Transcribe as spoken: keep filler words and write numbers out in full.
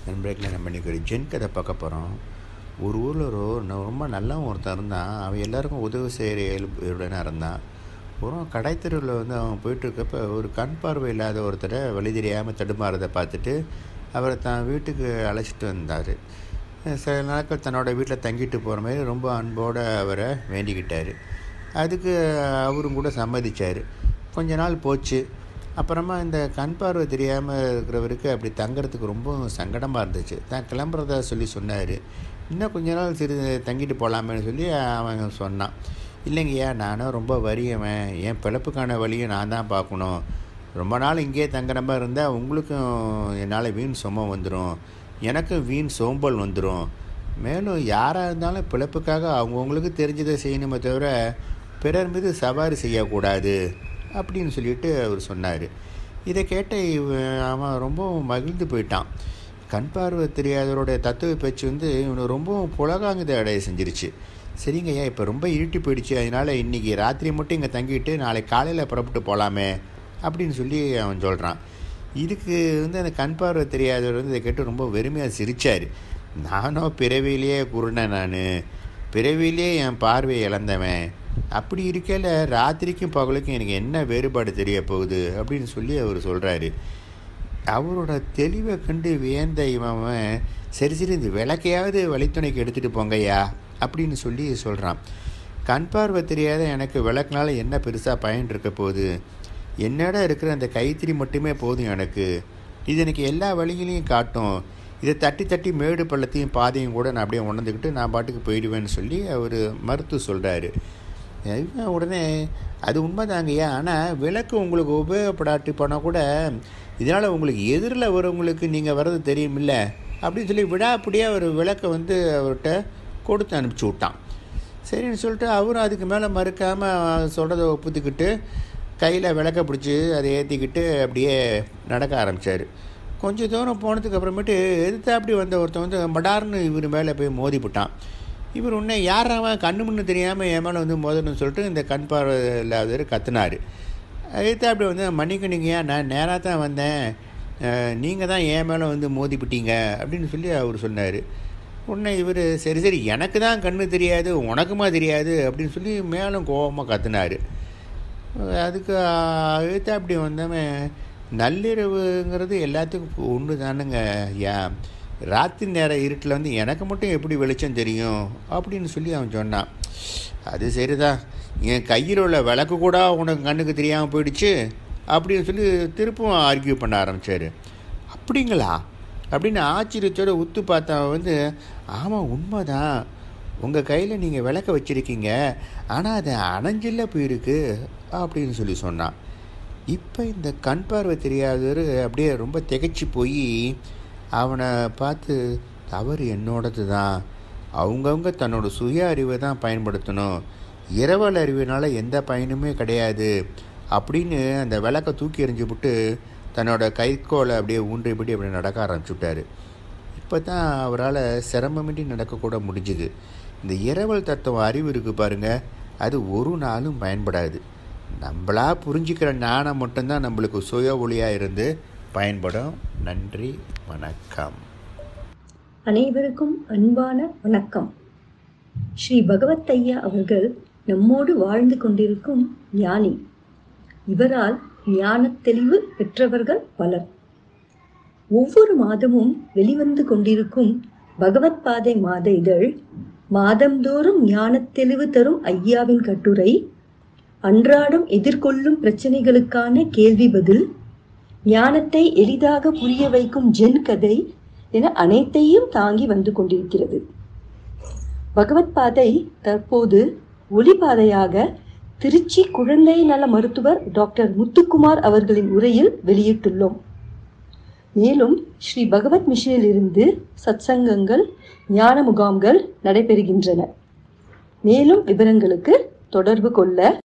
நண்பர்களே, நம்ம இன்றைக்கி ஒரு ஜென் கதை பார்க்க போகிறோம். ஒரு ஊரில் ஒரு ரொம்ப நல்லவன் ஒருத்தன் இருந்தான். அவன் எல்லாருக்கும் உதவி செய்கிற இயல்புடனாக இருந்தான். ஒரு கடைத்தெருவில் வந்து அவன் போயிட்டுருக்கப்போ ஒரு கண் பார்வை இல்லாத ஒருத்தரை வழி தெரியாமல் தடுமாறதை பார்த்துட்டு அவரை தான் வீட்டுக்கு அழைச்சிட்டு வந்தார். சில நாட்கள் தன்னோட வீட்டில் தங்கிட்டு போகிற மாதிரி ரொம்ப அன்போடு அவரை வேண்டிக்கிட்டார். அதுக்கு அவரும் கூட சம்மதித்தார். கொஞ்ச நாள் போச்சு. அப்புறமா இந்த கண் பார்வை தெரியாமல் இருக்கிறவருக்கு அப்படி தங்குறதுக்கு ரொம்ப சங்கடமாக இருந்துச்சு. தான் கிளம்புறதா சொல்லி சொன்னார். இன்னும் கொஞ்ச நாள் சிறு தங்கிட்டு போகலாமேன்னு சொல்லி அவன் சொன்னான். இல்லைங்கய்யா, நானும் ரொம்ப வறியவன், என் பிழப்புக்கான வழியை நான் தான் பார்க்கணும். ரொம்ப நாள் இங்கேயே தங்குற மாதிரி இருந்தால் உங்களுக்கும் என்னால் வீண் சுமம் வந்துடும், எனக்கும் வீண் சோம்பல் வந்துடும். மேலும் யாராக இருந்தாலும் பிழப்புக்காக அவங்கவுங்களுக்கு தெரிஞ்சதை செய்யணுமே தவிர பிறர் மீது சவாரி செய்யக்கூடாது அப்படின்னு சொல்லிட்டு அவர் சொன்னார். இதை கேட்ட அவன் ரொம்ப மகிழ்ந்து போயிட்டான். கண் பார்வை தெரியாதவருடைய தத்துவ பேச்சு வந்து இவனை ரொம்பவும் புலகாங்குதை அடைய செஞ்சிருச்சு. சரிங்கய்யா, இப்போ ரொம்ப இருட்டி போயிடுச்சு, அதனால் இன்றைக்கி ராத்திரி மட்டும் இங்கே தங்கிட்டு நாளைக்கு காலையில் புறப்பட்டு போகலாமே அப்படின்னு சொல்லி அவன் சொல்கிறான். இதுக்கு வந்து அந்த கண் பார்வை தெரியாதவர் வந்து இதை கேட்டு ரொம்ப வெறுமையாக சிரித்தார். நானும் பிறவிலேயே குருடேன், நான் பிறவிலேயே என் பார்வையை இழந்தவன், அப்படி இருக்கையில் ராத்திரிக்கும் பகலுக்கும் எனக்கு என்ன வேறுபாடு தெரிய போகுது அப்படின்னு சொல்லி அவர் சொல்கிறாரு. அவரோட தெளிவை கண்டு வியந்த இவன் சரி சரி இந்த விளக்கையாவது வழித்துணைக்கு எடுத்துகிட்டு போங்கய்யா அப்படின்னு சொல்லி சொல்கிறான். கண் பார்வை தெரியாத எனக்கு விளக்குனால என்ன பெருசாக பயன் இருக்க போகுது, என்னோட இருக்கிற அந்த கைத்திரி மட்டுமே போதும் எனக்கு, இது எனக்கு எல்லா வழிகளையும் காட்டும், இதை தட்டி தட்டி மேடு பள்ளத்தையும் பாதையும் கூட நான் அப்படியே உணர்ந்துக்கிட்டு நான் பாட்டுக்கு போயிடுவேன்னு சொல்லி அவர் மறுத்து சொல்கிறாரு. உடனே அது உண்மைதாங்கய்யா, ஆனால் விளக்கு உங்களுக்கு உபயோகப்படாட்டி போனால் கூட இதனால் உங்களுக்கு எதிரில் வரவங்களுக்கு நீங்கள் வர்றது தெரியுமில்ல அப்படின்னு சொல்லி விடாப்படியாக ஒரு விளக்கை வந்து அவர்கிட்ட கொடுத்து அனுப்பிச்சி விட்டான். சரின்னு சொல்லிட்டு அவரும் அதுக்கு மேலே மறுக்காமல் சொல்கிறத ஒப்புத்துக்கிட்டு கையில் விளக்க பிடிச்சி அதை ஏற்றிக்கிட்டு அப்படியே நடக்க ஆரம்பித்தார். கொஞ்சம் தூரம் போனதுக்கு அப்புறமேட்டு எதிர்த்து அப்படி வந்த ஒருத்தன் வந்து மடார்னு இவர் மேலே போய் மோதி போட்டான். இவர் உன்னை யார் அவன் கண்ணு முன்னு தெரியாமல் என் மேலே வந்து மோதணும்னு சொல்லிட்டு இந்த கண் பார்வை இல்லாதவர் கத்துனார். எதிர்த்து அப்படி வந்து மன்னிக்கணுங்கய்யா, நான் நேராக தான் வந்தேன், நீங்கள் தான் என் மேலே வந்து மோதிப்பிட்டீங்க அப்படின்னு சொல்லி அவர் சொன்னார். உடனே இவர் சரி சரி எனக்கு தான் கண்ணு தெரியாது உனக்குமா தெரியாது அப்படின்னு சொல்லி மேலும் கோபமாக கத்துனார். அதுக்கு எழுத்து அப்படி வந்தவன் நள்ளிரவுங்கிறது எல்லாத்துக்கும் ஒன்று தானுங்க ஐயா, ராத்திரி நேர இருட்டில் வந்து எனக்கு மட்டும் எப்படி வெளிச்சம் தெரியும் அப்படின்னு சொல்லி அவன் சொன்னான். அது சரிதான், என் கையில் உள்ள விளக்கு கூட உனக்கு கண்ணுக்கு தெரியாமல் போயிடுச்சு அப்படின்னு சொல்லி திருப்பும் ஆர்கியூ பண்ண ஆரம்பித்தார். அப்படிங்களா அப்படின்னு ஆச்சரியத்தோடு உத்து பார்த்தவன் வந்து ஆமாம் உண்மைதான், உங்கள் கையில் நீங்கள் விளக்க வச்சுருக்கீங்க, ஆனால் அது அணைஞ்சில்ல போயிருக்கு அப்படின்னு சொல்லி சொன்னான். இப்போ இந்த கண் பார்வை தெரியாதவர் அப்படியே ரொம்ப திகைச்சு போய் அவனை பார்த்து தவறு என்னோடது தான், அவங்கவுங்க தன்னோட சுய அறிவை தான் பயன்படுத்தணும், இரவல் அறிவினால் எந்த பயனுமே கிடையாது அப்படின்னு அந்த விளக்கை தூக்கி எறிஞ்சு விட்டு தன்னோட கைக்கோளை அப்படியே ஊன்றிப்படி அப்படி நடக்க ஆரம்பிச்சுட்டார். இப்போ தான் அவரால் சிரமமின்றி நடக்கக்கூட முடிஞ்சுது. இந்த இரவல் தத்துவம் அறிவு இருக்குது பாருங்கள், அது ஒரு நாளும் பயன்படாது. நம்மளா புரிஞ்சுக்கிற ஞானம் மட்டும்தான் நம்மளுக்கு சுய ஒளியாக இருந்து பயன்படும். நன்றி, வணக்கம். அனைவருக்கும் அன்பான வணக்கம். ஸ்ரீ பகவத் ஐயா அவர்கள் நம்மோடு வாழ்ந்து கொண்டிருக்கும் ஞானி. இவரால் ஞான தெளிவு பெற்றவர்கள் பலர். ஒவ்வொரு மாதமும் வெளிவந்து கொண்டிருக்கும் பகவத் பாதை மாத இதழ் மாதந்தோறும் ஞான தெளிவு தரும் ஐயாவின் கட்டுரை, அன்றாடம் எதிர்கொள்ளும் பிரச்சனைகளுக்கான கேள்வி பதில், ஞானத்தை எளிதாக புரிய வைக்கும் ஜென் கதை என அனைத்தையும் தாங்கி வந்து கொண்டிருக்கிறது. பகவத் பாதை தற்போது ஒளிபாதையாக திருச்சி குழந்தை நல மருத்துவர் டாக்டர் முத்துக்குமார் அவர்களின் உரையில் வெளியிட்டுள்ளோம். மேலும் ஸ்ரீ பகவத் மிஷனில் இருந்து சத்சங்கங்கள், ஞான முகாம்கள் நடைபெறுகின்றன. மேலும் விவரங்களுக்கு தொடர்பு கொள்ள